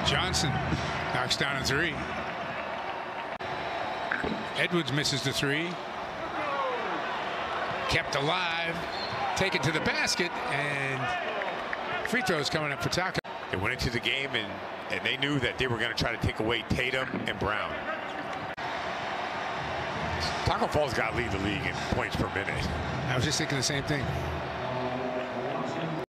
Johnson knocks down a three. Edwards misses the three. Kept alive. Taken to the basket, and free throws coming up for Taco. They went into the game and they knew that they were going to try to take away Tatum and Brown. Taco Fall's got to lead the league in points per minute. I was just thinking the same thing.